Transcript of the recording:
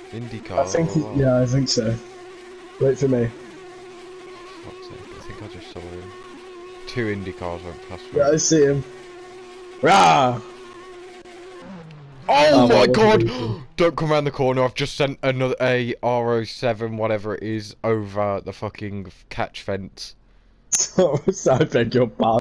IndyCar. I think, Oh, wow. yeah, I think so. Wait for me. Fuck's sake, I think I just saw him. 2 IndyCars went past me. Yeah, I see him. Rah! Oh my that wasn't god! easy. Don't come around the corner, I've just sent another a RO7, whatever it is, over the fucking catch fence. So, I beg your pardon.